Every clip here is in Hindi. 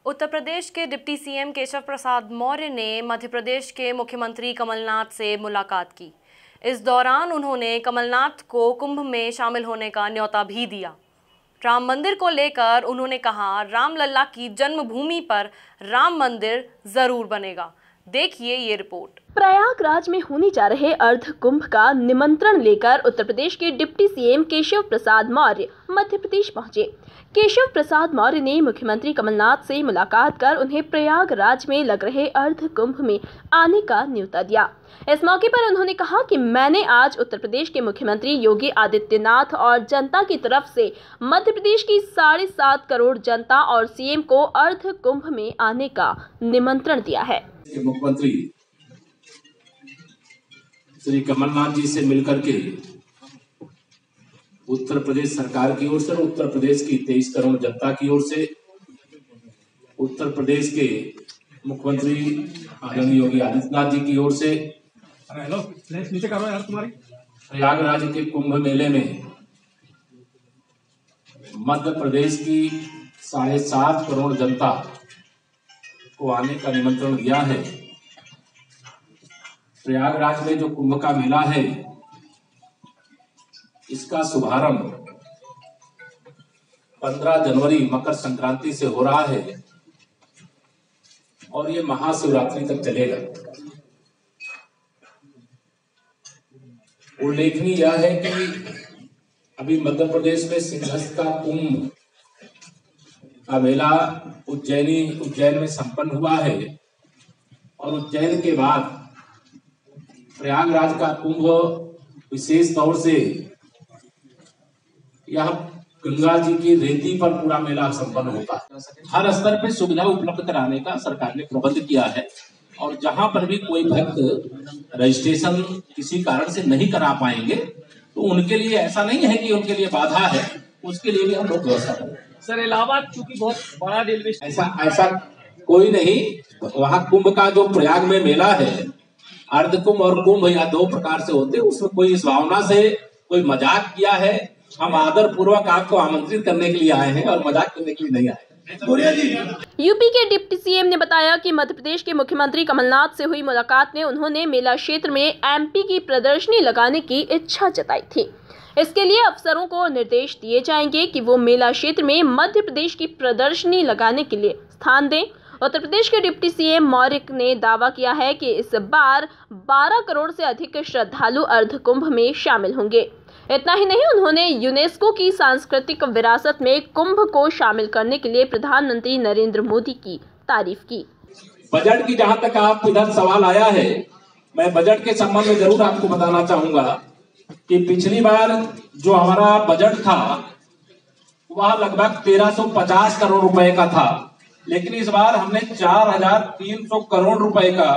उत्तर प्रदेश के डिप्टी सीएम केशव प्रसाद मौर्य ने मध्य प्रदेश के मुख्यमंत्री कमलनाथ से मुलाकात की। इस दौरान उन्होंने कमलनाथ को कुंभ में शामिल होने का न्योता भी दिया। राम मंदिर को लेकर उन्होंने कहा, रामलला की जन्मभूमि पर राम मंदिर जरूर बनेगा। देखिए ये रिपोर्ट। प्रयागराज में होने जा रहे अर्ध कुंभ का निमंत्रण लेकर उत्तर प्रदेश के डिप्टी सीएम केशव प्रसाद मौर्य मध्य प्रदेश पहुंचे। केशव प्रसाद मौर्य ने मुख्यमंत्री कमलनाथ से मुलाकात कर उन्हें प्रयागराज में लग रहे अर्ध कुंभ में आने का न्योता दिया। इस मौके पर उन्होंने कहा कि मैंने आज उत्तर प्रदेश के मुख्यमंत्री योगी आदित्यनाथ और जनता की तरफ से मध्य प्रदेश की 7.5 करोड़ जनता और सीएम को अर्ध कुंभ में आने का निमंत्रण दिया है। मुख्यमंत्री श्री कमलनाथ जी से मिलकर के उत्तर प्रदेश सरकार की ओर से, उत्तर प्रदेश की 23 करोड़ जनता की ओर से, उत्तर प्रदेश के मुख्यमंत्री आदरणीय योगी आदित्यनाथ जी की ओर से नीचे करो यार तुम्हारी प्रयागराज के कुंभ मेले में मध्य प्रदेश की 7.5 करोड़ जनता को आने का निमंत्रण दिया है। प्रयागराज में जो कुंभ का मेला है, इसका शुभारंभ 15 जनवरी मकर संक्रांति से हो रहा है और ये महाशिवरात्रि तक चलेगा। उल्लेखनीय यह है कि अभी मध्य प्रदेश में सिंहस्थ का कुंभ का मेला उज्जैन में संपन्न हुआ है और उज्जैन के बाद प्रयागराज का कुंभ विशेष तौर से यह गंगा जी की रेती पर पूरा मेला संपन्न होता है। हर स्तर पर सुविधा उपलब्ध कराने का सरकार ने प्रबंध किया है और जहां पर भी कोई भक्त रजिस्ट्रेशन किसी कारण से नहीं करा पाएंगे तो उनके लिए ऐसा नहीं है कि उनके लिए बाधा है, उसके लिए भी हम लोग व्यवस्था करें। सर, इलाहाबाद चूंकि बहुत बड़ा रेलवे ऐसा कोई नहीं। वहाँ कुंभ का जो प्रयाग में मेला है, अर्ध कुंभ और कुंभ या 2 प्रकार से होते हैं, उसमें कोई इस भावना से कोई मजाक किया है। हम आदर पूर्वक आपको आमंत्रित करने के लिए आए हैं और मजाक करने के लिए नहीं आए। यूपी के डिप्टी सीएम ने बताया कि मध्य प्रदेश के मुख्यमंत्री कमलनाथ से हुई मुलाकात में उन्होंने मेला क्षेत्र में एमपी की प्रदर्शनी लगाने की इच्छा जताई थी। इसके लिए अफसरों को निर्देश दिए जाएंगे कि वो मेला क्षेत्र में मध्य प्रदेश की प्रदर्शनी लगाने के लिए स्थान दें। उत्तर प्रदेश के डिप्टी सीएम मौर्य ने दावा किया है कि इस बार 12 करोड़ से अधिक श्रद्धालु अर्ध कुंभ में शामिल होंगे। इतना ही नहीं, उन्होंने यूनेस्को की सांस्कृतिक विरासत में कुंभ को शामिल करने के लिए प्रधानमंत्री नरेंद्र मोदी की तारीफ की। बजट की जहां तक आप इधर सवाल आया है, मैं बजट के संबंध में जरूर आपको बताना चाहूंगा कि पिछली बार जो हमारा बजट था वह लगभग 1350 करोड़ रुपए का था, लेकिन इस बार हमने 4300 करोड़ रुपए का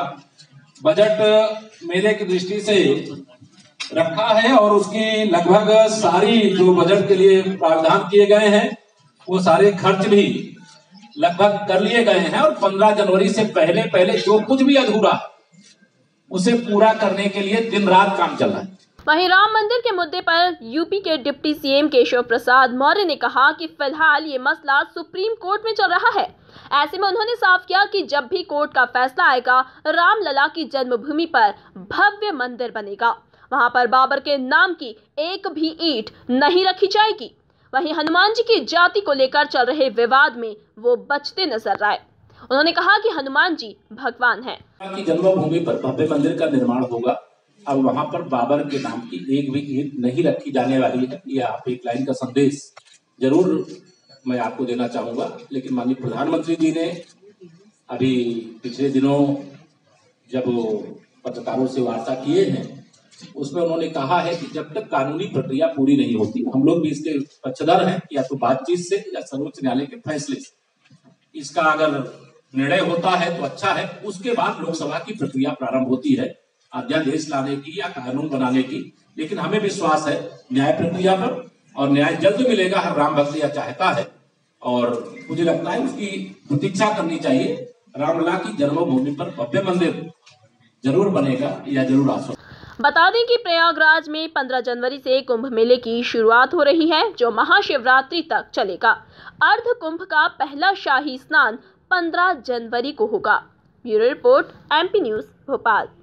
बजट मेले की दृष्टि से रखा है और उसकी लगभग सारी जो बजट के लिए प्रावधान किए गए हैं वो सारे खर्च भी लगभग कर लिए गए हैं और 15 जनवरी से पहले जो कुछ भी अधूरा उसे पूरा करने के लिए दिन रात काम चल रहा है। वहीं राम मंदिर के मुद्दे पर यूपी के डिप्टी सीएम केशव प्रसाद मौर्य ने कहा कि फिलहाल ये मसला सुप्रीम कोर्ट में चल रहा है। ऐसे में उन्होंने साफ किया कि जब भी कोर्ट का फैसला आएगा, रामलला की जन्मभूमि पर भव्य मंदिर बनेगा। वहां पर बाबर के नाम की एक भी ईंट नहीं रखी जाएगी। वहीं हनुमान जी की जाति को लेकर चल रहे विवाद में वो बचते नजर आए। उन्होंने कहा कि हनुमान जी भगवान हैं। की जन्मभूमि पर भव्य मंदिर का निर्माण होगा। अब वहां पर बाबर के नाम की एक भी ईंट नहीं रखी जाने वाली है। यह आप एक लाइन का संदेश जरूर मैं आपको देना चाहूंगा। लेकिन माननीय प्रधानमंत्री जी ने अभी पिछले दिनों जब पत्रकारों से वार्ता किए हैं, उसमें उन्होंने कहा है कि जब तक कानूनी प्रक्रिया पूरी नहीं होती, हम लोग भी इसके पक्षधर हैं, या तो बातचीत से या सर्वोच्च न्यायालय के फैसले से इसका अगर निर्णय होता है तो अच्छा है। उसके बाद लोकसभा की प्रक्रिया प्रारंभ होती है अध्यादेश लाने की या कानून बनाने की। लेकिन हमें विश्वास है न्याय प्रक्रिया पर और न्याय जल्द मिलेगा। हर राम भक्त यह चाहता है और मुझे लगता है उसकी प्रतीक्षा करनी चाहिए। रामलला की जन्मभूमि पर भव्य मंदिर जरूर बनेगा, यह जरूर आशा। बता दें कि प्रयागराज में 15 जनवरी से कुंभ मेले की शुरुआत हो रही है, जो महाशिवरात्रि तक चलेगा। अर्ध कुंभ का पहला शाही स्नान 15 जनवरी को होगा। Bureau report, MP news, Bhopal.